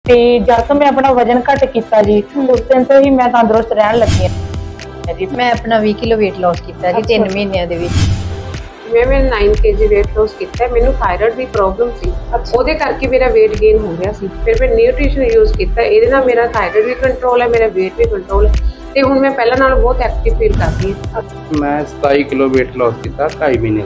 ਤੇ ਜਦ ਤੋਂ मैं अपना वजन घट किया जी उस दिन तो ही मैं तंदुरुस्त रहन लगी हां जी। मैं अपना 20 किलो वेट लॉस किया जी 3 महीनों दे विच। मैं 9 kg वेट लॉस किया। मैनू थायराइड की प्रॉब्लम सी, ਉਹਦੇ करके मेरा वेट गेन हो गया सी। फिर मैं न्यूट्रिशन यूज किया, ਇਹਦੇ ਨਾਲ मेरा थायराइड भी कंट्रोल है, मेरा वेट भी कंट्रोल है ਤੇ ਹੁਣ मैं ਪਹਿਲਾਂ ਨਾਲੋਂ बहुत एक्टिव फील करती हूं। मैं 27 किलो वेट लॉस किया 2.5 महीने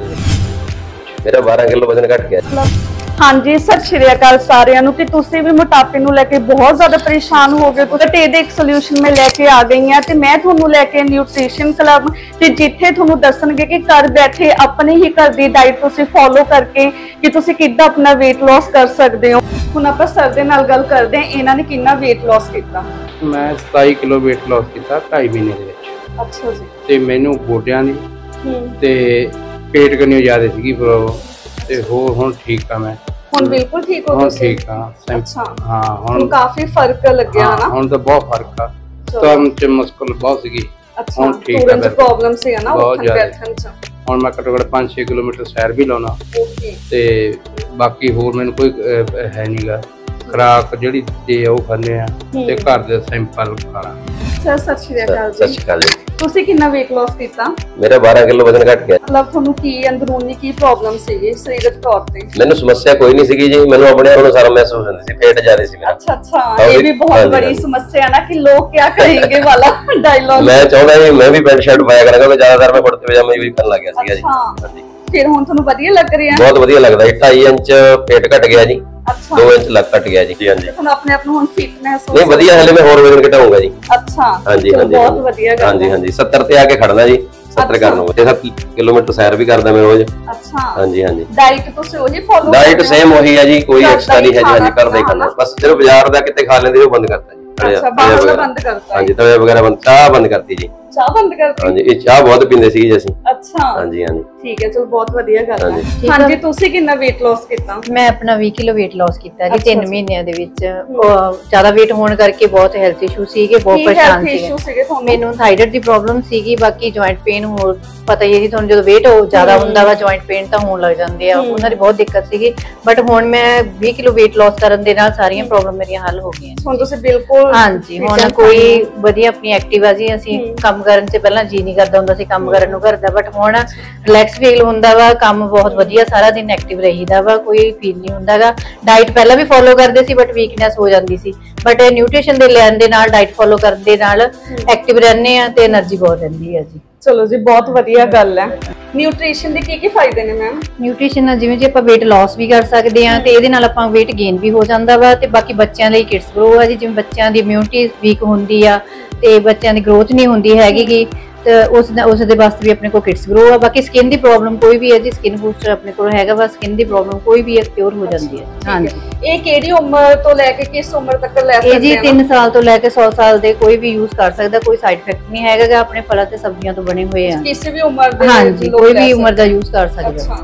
ਦੇ। मेरा 12 किलो वजन घट गया। हाँ जी, सत श्री अकाल सारिਆਂ ਨੂੰ कि तुसी भी मोटापे ਨੂੰ लेके बहुत ज्यादा परेशान हो गए तो ਇਹਦੇ ਇੱਕ ਸੋਲੂਸ਼ਨ मैं लेके आ गई हां ਤੇ मैं ਤੁਹਾਨੂੰ लेके न्यूट्रिशन क्लब ਤੇ ਜਿੱਥੇ ਤੁਹਾਨੂੰ ਦੱਸਣਗੇ ਕਿ ਘਰ ਬੈਠੇ ਆਪਣੇ ਹੀ ਘਰ ਦੀ ਡਾਈਟ ਤੁਸੀਂ ਫੋਲੋ ਕਰਕੇ ਕਿ ਤੁਸੀਂ ਕਿੱਦਾਂ ਆਪਣਾ weight loss ਕਰ ਸਕਦੇ ਹੋ। ਹੁਣ ਆਪਾਂ ਸਰ ਦੇ ਨਾਲ ਗੱਲ ਕਰਦੇ ਹਾਂ, ਇਹਨਾਂ ਨੇ ਕਿੰਨਾ weight loss ਕੀਤਾ। मैं 27 किलो वेट लॉस किया 2.5 महीने ਦੇ ਵਿੱਚ। ਅੱਛਾ ਜੀ। ਤੇ ਮੈਨੂੰ ਗੋਡਿਆਂ ਦੀ ਤੇ ਪੇਟ ਕਰਨੀ ਜ਼ਿਆਦਾ ਸੀਗੀ ਪ੍ਰੋਬਲਮ ਤੇ ਹੁਣ ਠੀਕ ਆ ਮੈਂ। ਹੁਣ ਬਿਲਕੁਲ ਠੀਕ ਹੋ ਹੁਣ ਤੁਸੀਂ? ਠੀਕ ਆ। ਅੱਛਾ। ਹਾਂ ਹੁਣ ਕਾਫੀ ਫਰਕ ਲੱਗਿਆ ਨਾ। ਹੁਣ ਤਾਂ ਬਹੁਤ ਫਰਕ ਆ। ਤੁਰਨ ਚ ਮੁਸ਼ਕਲ ਬਹੁਤ ਸੀਗੀ। ਅੱਛਾ, ਹੁਣ ਠੀਕ ਆ। ਤੁਰਨ ਚ ਪ੍ਰੋਬਲਮ ਸੀ ਨਾ ਬਹੁਤ ਉੱਠਣ ਬੈਠਣ ਚ। ਹੁਣ ਮੈਂ ਘੱਟੋ ਘੱਟ 5-6 ਕਿਲੋਮੀਟਰ ਸੈਰ ਵੀ ਲਾਉਣਾ ਓਕੇ। ਤੇ ਬਾਕੀ ਹੋਰ ਮੈਨੂੰ ਕੋਈ ਹੈ ਨਹੀਂਗਾ। ਖੁਰਾਕ ਜਿਹੜੀ ਤੇ ਉਹ ਖਾਂਦੇ ਆ ਤੇ ਘਰ ਦੇ ਸਿੰਪਲ ਖਾਣਾ। ਸਰ ਸਤਿ ਸ਼੍ਰੀ ਅਕਾਲ ਜੀ। सत श्री अकाल जी। ਤੁਸੀਂ ਕਿੰਨਾ weight loss ਕੀਤਾ? मेरा 12 किलो वजन घट गया। ਮਤਲਬ ਤੁਹਾਨੂੰ ਕੀ ਅੰਦਰੂਨੀ ਕੀ ਪ੍ਰੋਬਲਮ ਸੀਗੀ ਸਰੀਰਕ ਤੌਰ ਤੇ? ਮੈਨੂੰ ਸਮੱਸਿਆ ਕੋਈ ਨਹੀਂ ਸੀਗੀ ਜੀ, ਮੈਨੂੰ ਆਪਣੇ ਆਪ ਨੂੰ ਸਾਰਾ ਮਹਿਸੂਸ ਹੁੰਦੀ ਸੀ, ਪੇਟ ਜ਼ਿਆਦਾ ਸੀ ਮੇਰਾ। अच्छा अच्छा, ये भी बहुत बड़ी समस्या है ना कि लोग क्या कहेंगे वाला डायलॉग। मैं चाहता जी मैं भी पैंट शर्ट पाया करूंगा, ज्यादातर मैं कुर्ते पजामा यूज करन लग गया ਸੀਗਾ ਜੀ। ਹਾਂਜੀ। ਫਿਰ ਹੁਣ ਤੁਹਾਨੂੰ ਵਧੀਆ ਲੱਗ ਰਿਹਾ? ਬਹੁਤ ਵਧੀਆ ਲੱਗਦਾ ਜੀ। 2.5 ਇੰਚ ਪੇਟ ਘਟ ਗਿਆ ਜੀ। ਅੱਛਾ। 2 ਇੰਚ ਲੱਕ ਘਟ ਗਿਆ ਜੀ। ਹਾਂਜੀ। ਹੁਣ ਆਪਣੇ ਆਪ ਨੂੰ ਹੁਣ ਫਿਟਨੈਸ ਨਹੀਂ ਵਧੀਆ, ਹਲੇ ਮੈਂ ਹੋਰ ਵਜਨ ਘਟਾਉਂਗਾ ਜੀ। ਅੱਛਾ। ਹਾਂਜੀ ਹਾਂਜੀ ਬਹੁਤ ਵਧੀਆ ਗੱਲ। ਹਾਂਜੀ ਹਾਂਜੀ 70 ਤੇ ਆ ਕੇ ਖੜਨਾ ਜੀ। 70 ਕਰਨ ਨੂੰ 7 ਕਿਲੋਮੀਟਰ ਸੈਰ ਵੀ ਕਰਦਾ ਮੈਂ ਰੋਜ਼। ਅੱਛਾ। ਹਾਂਜੀ ਹਾਂਜੀ। ਡਾਈਟ ਤੁਸੀਂ ਉਹੀ ਫੋਲੋ? ਡਾਈਟ ਸੇਮ ਉਹੀ ਹੈ ਜੀ, ਕੋਈ ਐਕਸਟਰਾ ਨਹੀਂ ਹੈ ਜੀ। ਹਾਂਜੀ ਘਰ ਦਾ ਹੀ ਖਾਣਾ, ਬਸ ਸਿਰਫ ਬਾਜ਼ਾਰ ਦਾ ਕਿਤੇ ਖਾ ਲੈਂਦੇ ਉਹ ਬੰਦ ਕਰਤਾ ਜੀ। ਅੱਛਾ, ਬਾਹਰ ਦਾ ਬੰਦ ਕਰਤਾ। ਹਾਂਜੀ ਤਵੇ ਵਗੈਰਾ ਬੰਦ, ਚਾਹ ਬੰਦ ਕਰਤੀ ਜੀ। ਚਾਹ ਬੰਦ ਕਰਤੀ? ਹਾਂਜੀ, ਇਹ ਚਾਹ ਬਹੁਤ ਪੀਂਦੇ ਸੀ ਜੀ ਅਸੀਂ। ਅੱਛਾ। ਹਾਂਜੀ ਹਾਂਜੀ ਠੀਕ ਹੈ, ਚਲੋ ਬਹੁਤ ਵਧੀਆ ਗੱਲ ਹੈ। ਹਾਂਜੀ, ਤੁਸੀਂ ਕਿੰਨਾ weight loss ਕੀਤਾ? मैं अपना 20 किलो वेट लॉस किया जी 3 महीनों ਦੇ ਵਿੱਚ। ਜ਼ਿਆਦਾ weight ਹੋਣ ਕਰਕੇ ਬਹੁਤ ਹੈਲਥ ਇਸ਼ੂ ਸੀਗੇ, ਬਹੁਤ ਪਰੇਸ਼ਾਨ ਸੀਗੇ। ਮੈਨੂੰ ਥਾਇਰਾਇਡ ਦੀ ਪ੍ਰੋਬਲਮ ਸੀਗੀ, ਬਾਕੀ ਜੁਆਇੰਟ ਪੇਨ ਹੋਰ ਪਤਾ ਹੀ ਹੈ ਜੀ ਤੁਹਾਨੂੰ, ਜਦੋਂ weight ਜ਼ਿਆਦਾ ਹੁੰਦਾ ਵਾ ਜੁਆਇੰਟ ਪੇਨ ਤਾਂ ਹੋਣ ਲੱਗ ਜਾਂਦੇ ਆ, ਉਹਨਾਂ ਦੀ ਬਹੁਤ ਦਿੱਕਤ ਸੀਗੀ। ਬਟ ਹੁਣ ਮੈਂ 20 ਕਿਲੋ weight loss ਕਰਨ ਦੇ ਨਾਲ ਸਾਰੀਆਂ ਪ੍ਰੋਬਲਮ ਮੇਰੀਆਂ ਹੱਲ ਹੋ ਗਈਆਂ। ਹੁਣ ਤੁਸੀਂ ਬਿਲਕੁਲ? ਹਾਂਜੀ, ਹੁਣ ਕੋਈ ਵਧੀਆ ਆਪਣੀ ਐਕਟਿਵ ਆ ਜੀ। ਅਸੀਂ ਕੰਮ ਕਰਨ ਚ ਪਹਿਲਾਂ ਜੀ ਨਹੀਂ ਕਰਦਾ ਹੁੰਦਾ ਸੀ ਕੰਮ ਕਰਨ ਨੂੰ ਘਰ ਦਾ, ਬਟ ਹੁਣ ਰਿਲੈਕਸ ਫੀਲ ਹੁੰਦਾ ਵਾ, ਕੰਮ ਬਹੁਤ ਵਧੀਆ, ਸਾਰਾ ਦਿਨ ਐਕਟਿਵ ਰਹੀਦਾ ਵਾ, ਕੋਈ ਫੀਲ ਨਹੀਂ ਹੁੰਦਾਗਾ। ਡਾਈਟ ਪਹਿਲਾਂ ਵੀ ਫੋਲੋ ਕਰਦੇ ਸੀ ਬਟ ਵੀਕਨੈਸ ਹੋ ਜਾਂਦੀ ਸੀ, ਬਟ ਨਿਊਟ੍ਰੀਸ਼ਨ ਦੇ ਲੈਣ ਦੇ ਨਾਲ ਡਾਈਟ ਫੋਲੋ ਕਰਨ ਦੇ ਨਾਲ ਐਕਟਿਵ ਰਹਿੰਦੇ ਆ ਤੇ એનર્ਜੀ ਬਹੁਤ ਰਹਿੰਦੀ ਹੈ ਜੀ। ਚਲੋ ਜੀ, ਬਹੁਤ ਵਧੀਆ ਗੱਲ ਹੈ। ਨਿਊਟ੍ਰੀਸ਼ਨ ਦੇ ਕੀ ਫਾਇਦੇ ਨੇ ਮੈਮ? ਨਿਊਟ੍ਰੀਸ਼ਨ ਨਾਲ ਜਿਵੇਂ ਜੇ ਆਪਾਂ weight loss ਵੀ ਕਰ ਸਕਦੇ ਆ ਤੇ ਇਹਦੇ ਨਾਲ ਆਪਾਂ weight gain ਵੀ ਹੋ ਜਾਂਦਾ ਵਾ। ਤੇ ਬਾਕੀ ਬੱਚਿਆਂ ਲਈ ਕਿਡਸ ਗਰੋ ਆ ਜੀ, ਜਿਵੇਂ ਬੱਚਿਆਂ ਦੀ ਇਮਿਊਨਿਟੀ ਵੀਕ ਹੁੰਦੀ ਆ ਤੇ ਬੱਚਿਆਂ ਦੀ ਗਰੋਥ ਨਹੀਂ ਹੁੰਦੀ ਹੈਗੀ ਤੇ ਉਸ ਦੇ ਵਾਸਤੇ ਵੀ ਆਪਣੇ ਕੋਲ ਕਿਡਸ ਗਰੋ ਆ। ਬਾਕੀ ਸਕਿਨ ਦੀ ਪ੍ਰੋਬਲਮ ਕੋਈ ਵੀ ਹੈ ਜੀ, ਸਕਿਨ ਬੂਸਟਰ ਆਪਣੇ ਕੋਲ ਹੈਗਾ ਵਾ। ਸਕਿਨ ਦੀ ਪ੍ਰੋਬਲਮ ਕੋਈ ਵੀ ਕਿਉਰ ਹੋ ਜਾਂਦੀ ਹੈ। ਹਾਂਜੀ। ਇਹ ਕਿਹੜੀ ਉਮਰ ਤੋਂ ਲੈ ਕੇ ਕਿਸ ਉਮਰ ਤੱਕ ਲੈ ਸਕਦੇ ਆ? ਇਹ ਜੀ 3 ਸਾਲ ਤੋਂ ਲੈ ਕੇ 100 ਸਾਲ ਦੇ ਕੋਈ ਵੀ ਯੂਜ਼ ਕਰ ਸਕਦਾ, ਕੋਈ ਸਾਈਡ ਇਫੈਕਟ ਨਹੀਂ ਹੈਗਾ। ਆਪਣੇ ਫਲਾਂ ਤੇ ਸਬਜ਼ੀਆਂ ਤੋਂ ਬਣੇ ਹੋਏ ਆ, ਕਿਸੇ ਵੀ ਉਮਰ ਦੇ? ਹਾਂਜੀ, ਕੋਈ ਵੀ ਉਮਰ ਦਾ ਯੂਜ਼ ਕਰ ਸਕਦਾ।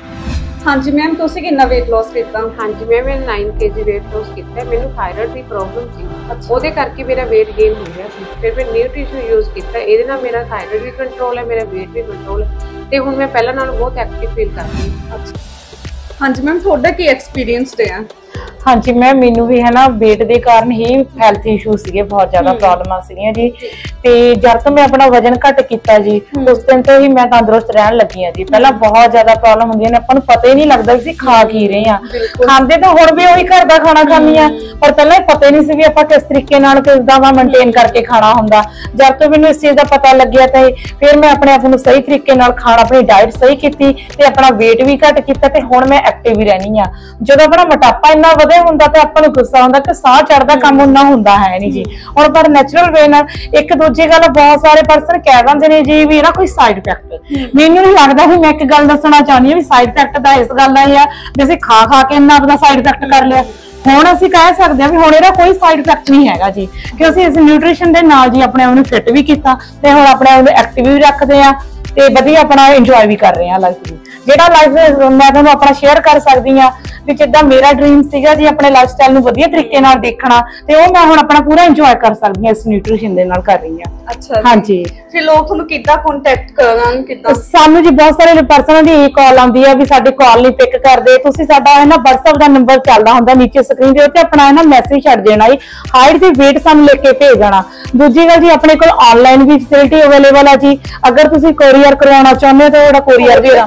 ਹਾਂਜੀ ਮੈਮ, ਤੁਸੀਂ ਕਿੰਨਾ weight loss ਕੀਤਾ? ਹਾਂਜੀ ਮੈਂ 9 kg weight loss किया। मैनू थायराइड की प्रॉब्लम सी, ਉਹਦੇ करके मेरा वेट गेन हो गया सी। फिर मैं न्यूट्रिशन यूज किया, ਇਹਦੇ ਨਾਲ मेरा थायराइड भी कंट्रोल है, मेरा वेट भी कंट्रोल है ਤੇ ਹੁਣ ਮੈਂ ਪਹਿਲਾਂ ਨਾਲੋਂ बहुत एक्टिव फील करती हूं। ਅੱਛਾ। ਹਾਂਜੀ ਮੈਮ, ਤੁਹਾਡਾ ਕੀ ਐਕਸਪੀਰੀਅੰਸ ਰਿਹਾ? हाँ जी मैं मैनू भी है ना वेट के कारण ही हैल्थ इशू सीगे, बहुत ज्यादा प्रॉब्लम सीगियां जी। ते जब तो मैं अपना वजन घट किया जी उस दिन तो ही मैं तंदुरुस्त रहन लगी हां जी। पहला बहुत ज्यादा प्रॉब्लम होंदी ने, आपां नूं पता ही नहीं लगदा कि खा की रहे हां। खांदे तो हुण भी ओही घर दा खाना खांदी हां, पर पहला पता नहीं सी भी आपां किस तरीके नाल किसदा वा मेनटेन करके खाना हुंदा। जब तो मैनूं इस चीज दा पता लग्गिया ते फिर मैं अपने आप नूं सही तरीके नाल खाना, अपनी डाइट सही कीती ते अपना वेट भी घट कीता ते हुण मैं एक्टिव ही रहनी हां। जदों अपना मोटापा इन्ना वधे ਹੁੰਦਾ ਤੇ ਆਪਾਂ ਨੂੰ ਗੁੱਸਾ ਹੁੰਦਾ ਕਿ ਸਾਹ ਚੜਦਾ, ਕੰਮ ਉਹਨਾਂ ਹੁੰਦਾ ਹੈ ਨਹੀਂ ਜੀ। ਹੁਣ ਪਰ ਨੈਚੁਰਲ ਵੇ ਨਾਲ ਇੱਕ ਦੂਜੀ ਗੱਲ ਬਹੁਤ ਸਾਰੇ ਪਰਸਨ ਕਹਿ ਦਿੰਦੇ ਨੇ ਜੀ ਵੀ ਇਹਦਾ ਕੋਈ ਸਾਈਡ ਇਫੈਕਟ। ਮੈਨੂੰ ਨਹੀਂ ਲੱਗਦਾ ਵੀ ਮੈਂ ਇੱਕ ਗੱਲ ਦੱਸਣਾ ਚਾਹੁੰਦੀ ਹਾਂ ਵੀ ਸਾਈਡ ਇਫੈਕਟ ਦਾ ਇਸ ਗੱਲ ਦਾ ਇਹ ਆ ਵੀ ਅਸੀਂ ਖਾ ਕੇ ਇੰਨਾ ਆਪਣਾ ਸਾਈਡ ਇਫੈਕਟ ਕਰ ਲਿਆ। ਹੁਣ ਅਸੀਂ ਕਹਿ ਸਕਦੇ ਹਾਂ ਵੀ ਹੁਣ ਇਹਦਾ ਕੋਈ ਸਾਈਡ ਇਫੈਕਟ ਨਹੀਂ ਹੈਗਾ ਜੀ, ਕਿ ਅਸੀਂ ਇਸ ਨਿਊਟ੍ਰੀਸ਼ਨ ਦੇ ਨਾਲ ਜੀ ਆਪਣੇ ਆਪ ਨੂੰ ਫਿੱਟ ਵੀ ਕੀਤਾ ਤੇ ਹੁਣ ਆਪਣੇ ਆਪ ਨੂੰ ਐਕਟਿਵ ਵੀ ਰੱਖਦੇ ਆ ਤੇ ਵਧੀਆ ਆਪਣਾ ਇੰਜੋਏ ਵੀ ਕਰ ਰਹੇ ਹਾਂ ਲਾਈਫ ਨੂੰ। ਜਿਹੜਾ ਲਾਈਫ ਮੈਂ ਤੁਹਾਨੂੰ ਆਪਣਾ ਸ਼ੇਅਰ ਕਰ ਸਕਦੀ ਆ ਵੀ ਜਿੱਦਾਂ ਮੇਰਾ ਡ੍ਰੀਮ ਸੀਗਾ ਜੀ ਆਪਣੇ ਲਾਈਫ ਸਟਾਈਲ ਨੂੰ ਵਧੀਆ ਤਰੀਕੇ ਨਾਲ ਦੇਖਣਾ, ਤੇ ਉਹ ਮੈਂ ਹੁਣ ਆਪਣਾ ਪੂਰਾ ਇੰਜੋਏ ਕਰ ਸਕਦੀ ਹਾਂ ਇਸ ਨਿਊਟ੍ਰੀਸ਼ਨ ਦੇ ਨਾਲ ਕਰ ਰਹੀ ਹਾਂ। ਅੱਛਾ ਹਾਂਜੀ। ਫਿਰ ਲੋਕ ਤੁਹਾਨੂੰ ਕਿੱਦਾਂ ਕੰਟੈਕਟ ਕਰਨ, ਕਿੱਦਾਂ? ਸਾਨੂੰ ਜੀ ਬਹੁਤ ਸਾਰੇ ਪਰਸਨਾਂ ਦੀ ਇਹ ਕਾਲ ਆਉਂਦੀ ਆ ਵੀ ਸਾਡੇ ਕਾਲ ਨਹੀਂ ਪਿਕ ਕਰਦੇ, ਤੁਸੀਂ ਸਾਡਾ ਹੈ ਨਾ WhatsApp ਦਾ ਨੰਬਰ ਚੱਲਦਾ ਹੁੰਦਾ ਨੀਚੇ ਸਕਰੀਨ ਦੇ ਉੱਤੇ, ਆਪਣਾ ਹੈ ਨਾ ਮੈਸੇਜ ਛੱਡ ਦੇਣਾ ਜੀ, ਹਾਈਟ ਤੇ weight ਸਾਨੂੰ ਲਿਖ ਕੇ ਭੇਜ ਦੇਣਾ। ਦੂਜੀ ਗੱਲ ਜੀ ਆਪਣੇ ਕੋਲ ਆਨਲਾਈਨ ਵੀ ਫੈਸਿਲਿਟੀ ਅਵੇਲੇਬਲ ਆ ਜੀ, ਅਗਰ ਤੁਸੀਂ ਕੋਰੀਅਰ ਕਰਵਾਉਣਾ ਚਾਹੁੰਦੇ ਹੋ ਤਾਂ ਉਹਦਾ ਕੋਰੀਅਰ ਵੀ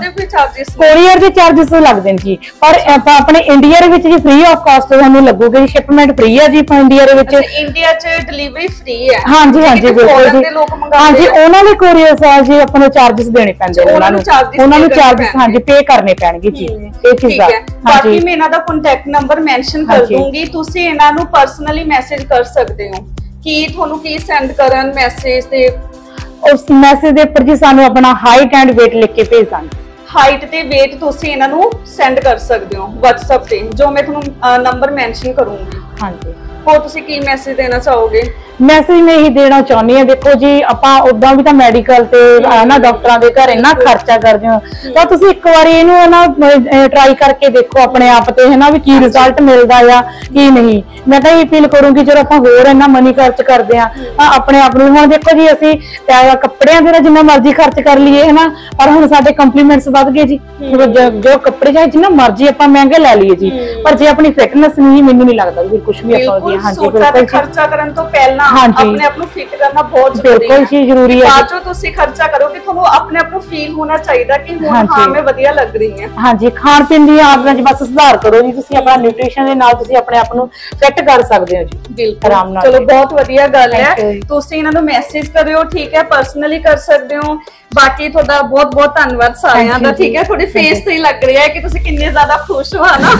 ਕੋਰੀਅਰ ਦੇ ਚਾਰजेस ਲੱਗਦੇ ਨੇ ਜੀ, ਪਰ ਆਪਣੇ ਇੰਡੀਆ ਦੇ ਵਿੱਚ ਜੀ ਫ੍ਰੀ ਆਫ ਕਾਸਟ ਤੁਹਾਨੂੰ ਲੱਗੂਗਾ ਜੀ, ਸ਼ਿਪਮੈਂਟ ਫ੍ਰੀ ਹੈ ਜੀ ਇੰਡੀਆ ਦੇ ਵਿੱਚ। ਇੰਡੀਆ 'ਚ ਡਿਲੀਵਰੀ ਫ੍ਰੀ ਹੈ? ਹਾਂਜੀ ਹਾਂਜੀ ਬਿਲਕੁਲ ਜੀ। ਹਾਂਜੀ ਉਹਨਾਂ ਦੇ ਕੋਰੀਅਰ ਸਾਲ ਜੀ ਆਪਾਂ ਨੂੰ ਚਾਰजेस ਦੇਣੇ ਪੈਂਦੇ ਨੇ, ਉਹਨਾਂ ਨੂੰ ਚਾਰजेस ਹਾਂਜੀ ਪੇ ਕਰਨੇ ਪੈਣਗੇ ਜੀ ਇਹ ਚੀਜ਼ ਦਾ। ਬਾਕੀ ਮੈਂ ਇਹਨਾਂ ਦਾ ਕੰਟੈਕਟ ਨੰਬਰ ਮੈਂਸ਼ਨ ਕਰ ਦੂੰਗੀ, ਤੁਸੀਂ ਇਹਨਾਂ ਨੂੰ ਪਰਸਨਲੀ ਮੈਸੇਜ ਕਰ ਸਕਦੇ ਹੋ ਕਿ ਤੁਹਾਨੂੰ ਕੀ ਸੈਂਡ ਕਰਨ ਮੈਸੇਜ ਤੇ। ਉਸ ਮੈਸੇਜ ਦੇ ਉੱਪਰ ਜੀ ਸਾਨੂੰ ਆਪਣਾ ਹਾਈਟ ਐਂਡ weight ਲਿਖ ਕੇ ਭੇਜ ਦਾਂਗੇ। ਹਾਈਟ ਤੇ weight ਤੁਸੀਂ ਇਹਨਾਂ ਨੂੰ ਸੈਂਡ ਕਰ ਸਕਦੇ ਹੋ WhatsApp ਤੇ, ਜੋ ਮੈਂ ਤੁਹਾਨੂੰ ਨੰਬਰ ਮੈਂਸ਼ਨ ਕਰੂੰਗੀ। ਹਾਂਜੀ। ਹੋਰ ਤੁਸੀਂ ਕੀ ਮੈਸੇਜ ਦੇਣਾ ਚਾਹੋਗੇ? ਮੈਸੇਜ ਮੈਂ ਇਹੀ ਦੇਣਾ ਚਾਹੁੰਦੀ ਹਾਂ, ਦੇਖੋ ਜੀ ਆਪਾਂ ਉਦਾਂ ਵੀ ਤਾਂ ਮੈਡੀਕਲ ਤੇ ਨਾ ਡਾਕਟਰਾਂ ਦੇ ਘਰ ਇੰਨਾ ਖਰਚਾ ਕਰਦੇ ਹੋ, ਤਾਂ ਤੁਸੀਂ ਇੱਕ ਵਾਰੀ ਇਹਨੂੰ ਨਾ ਟਰਾਈ ਕਰਕੇ ਦੇਖੋ ਆਪਣੇ ਆਪ ਤੇ, ਹੈ ਨਾ ਵੀ ਕੀ ਰਿਜ਼ਲਟ ਮਿਲਦਾ ਆ ਕੀ ਨਹੀਂ। ਮੈਂ ਤਾਂ ਇਹ ਫੀਲ ਕਰੂੰਗੀ ਜਦੋਂ ਆਪਾਂ ਹੋਰ ਇੰਨਾ ਮਨੀ ਖਰਚ ਕਰਦੇ ਆ ਆਪਣੇ ਆਪ ਨੂੰ। ਹੁਣ ਦੇਖੋ ਜੀ ਅਸੀਂ ਕੱਪੜਿਆਂ ਤੇ ਜਿੰਨਾ ਮਰਜ਼ੀ ਖਰਚ ਕਰ ਲਈਏ ਹੈ ਨਾ, ਪਰ ਹੁਣ ਸਾਡੇ ਕੰਪਲੀਮੈਂਟਸ ਵੱਧ ਗਏ ਜੀ, ਜੋ ਕੱਪੜੇ ਚਾਹੇ ਜਿੰਨਾ ਮਰਜ਼ੀ ਆਪਾਂ ਮਹਿੰਗੇ ਲੈ ਲਈਏ ਜੀ, ਪਰ ਜੇ ਆਪਣੀ ਫਿਟਨੈਸ ਨਹੀਂ, ਮੈਨੂੰ ਨਹੀਂ ਲੱਗਦਾ ਵੀ ਕੁਝ ਵੀ ਆਪਾਂ ਵਧੀਆ। ਹਾਂਜੀ ਬਿਲਕੁਲ। ਖਰਚਾ ਕਰਨ ਤੋਂ ਪਹਿਲਾਂ ਆਪਣੇ ਆਪ ਨੂੰ ਫਿਟ ਕਰਨਾ ਬਹੁਤ ਜ਼ਰੂਰੀ ਹੈ। ਜ਼ਰੂਰੀ ਹੈ। ਬਾਅਦ ਚੋਂ ਤੁਸੀਂ ਖਰਚਾ ਕਰੋਗੇ, ਤੁਹਾਨੂੰ ਆਪਣੇ ਆਪ ਨੂੰ ਫੀਲ ਹੋਣਾ ਚਾਹੀਦਾ ਕਿ ਹੁਣ ਹਾਂ ਮੈਂ ਵਧੀਆ ਲੱਗ ਰਹੀ ਹਾਂ। ਹਾਂਜੀ। ਖਾਣ ਪੀਣ ਦੀ ਆਦਤਾਂ 'ਚ ਬਸ ਸੁਧਾਰ ਕਰੋ ਜੀ, ਤੁਸੀਂ ਆਪਣਾ ਨਿਊਟ੍ਰੀਸ਼ਨ ਦੇ ਨਾਲ ਤੁਸੀਂ ਆਪਣੇ ਆਪ ਨੂੰ ਫਿੱਟ ਕਰ ਸਕਦੇ ਹੋ ਜੀ। ਬਿਲਕੁਲ ਆਰਾਮ ਨਾਲ। ਚਲੋ ਬਹੁਤ ਵਧੀਆ ਗੱਲ ਹੈ, ਤੁਸੀਂ ਇਹਨਾਂ ਨੂੰ ਮੈਸੇਜ ਕਰਿਓ, ਠੀਕ ਹੈ, ਪਰਸਨਲੀ ਕਰ ਸਕਦੇ ਹੋ। ਬਾਕੀ ਤੁਹਾਡਾ ਬਹੁਤ ਬਹੁਤ ਧੰਨਵਾਦ ਸਾਰਿਆਂ ਦਾ, ਠੀਕ ਹੈ। ਤੁਹਾਡੇ ਫੇਸ ਤੇ ਹੀ ਲੱਗ ਰਿਹਾ ਹੈ ਕਿ ਤੁਸੀਂ ਕਿੰਨੇ ਜ਼ਿਆਦਾ ਖੁਸ਼ ਹੋ ਨਾ।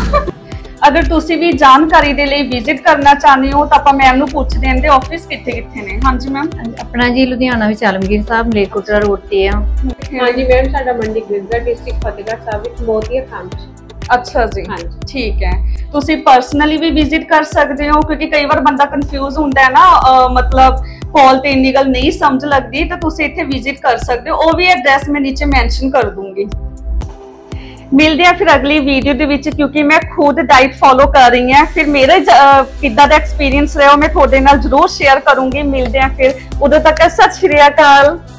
ਅਗਰ ਤੁਸੀਂ ਵੀ ਜਾਣਕਾਰੀ ਦੇ ਲਈ ਵਿਜ਼ਿਟ ਕਰਨਾ ਚਾਹੁੰਦੇ ਹੋ ਤਾਂ ਆਪਾਂ ਮੈਮ ਨੂੰ ਪੁੱਛਦੇ ਹਾਂ ਦੇ ਆਫਿਸ ਕਿੱਥੇ ਨੇ। ਹਾਂਜੀ ਮੈਮ। ਆਪਣਾ ਜੀ ਲੁਧਿਆਣਾ ਵਿੱਚ ਆਲਮਗੀਰ ਸਾਹਿਬ ਮਲੇਰਕੋਟਲਾ ਰੋਡ ਤੇ ਆ। ਹਾਂਜੀ ਮੈਮ, ਸਾਡਾ ਮੰਡੀ ਗ੍ਰਿਜ਼ਾ ਡਿਸਟ੍ਰਿਕਟ ਫਤਿਹਗੜ੍ਹ ਸਾਹਿਬ ਵਿੱਚ ਮੋਤੀਆ ਖਾਨ। ਅੱਛਾ ਜੀ। ਹਾਂਜੀ ਠੀਕ ਹੈ। ਤੁਸੀਂ ਪਰਸਨਲੀ ਵੀ ਵਿਜ਼ਿਟ ਕਰ ਸਕਦੇ ਹੋ, ਕਿਉਂਕਿ ਕਈ ਵਾਰ ਬੰਦਾ ਕਨਫਿਊਜ਼ ਹੁੰਦਾ ਹੈ ਨਾ, ਮਤਲਬ ਕਾਲ ਤੇ ਇੰਨੀ ਗੱਲ ਨਹੀਂ ਸਮਝ ਲੱਗਦੀ, ਤਾਂ ਤੁਸੀਂ ਇੱਥੇ ਵਿਜ਼ਿਟ ਕਰ ਸਕਦੇ ਹੋ। ਉਹ ਵੀ ਐਡਰੈਸ ਮੈਂ ਨੀਚੇ ਮੈਂਸ਼ਨ ਕਰ ਦੂੰਗੀ। ਮਿਲਦੇ ਆ ਫਿਰ ਅਗਲੀ ਵੀਡੀਓ ਦੇ ਵਿੱਚ, ਕਿਉਂਕਿ ਮੈਂ ਖੁਦ ਡਾਈਟ ਫੋਲੋ ਕਰ ਰਹੀ ਹਾਂ। ਫਿਰ ਮੇਰਾ ਕਿੱਦਾਂ ਦਾ ਐਕਸਪੀਰੀਅੰਸ ਰਿਹਾ ਉਹ ਮੈਂ ਤੁਹਾਡੇ ਨਾਲ ਜ਼ਰੂਰ ਸ਼ੇਅਰ ਕਰੂੰਗੀ। ਮਿਲਦੇ ਆ ਫਿਰ, ਉਦੋਂ ਤੱਕ ਸਤਿ ਸ਼੍ਰੀ ਅਕਾਲ।